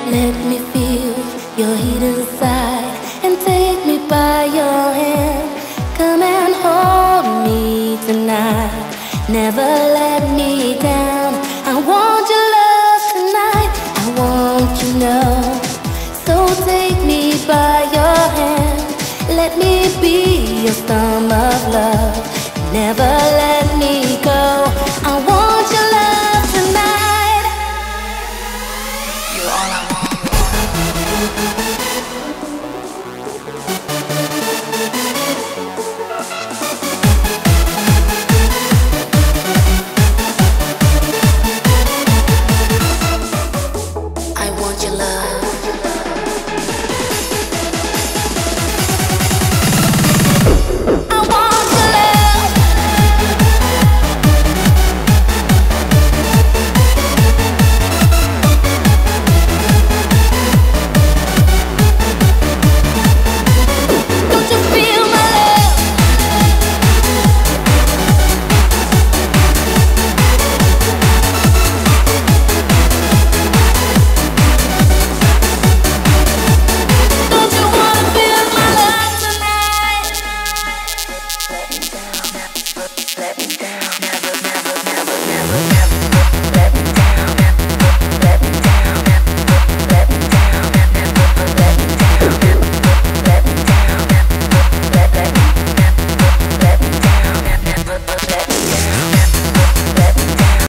Let me feel your heat inside and take me by your hand. Come and hold me tonight. Never let me down. I want your love tonight. I want you know. So take me by your hand. Let me be your storm of love. Never let